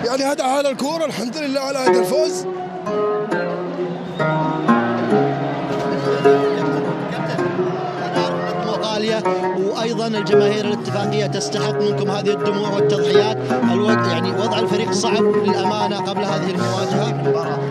يعني هذا الكورة الحمد لله على هذا الفوز. غالية، وايضا الجماهير الاتفاقيه تستحق منكم هذه الدموع والتضحيات. يعني وضع الفريق صعب للامانه قبل هذه المواجهه.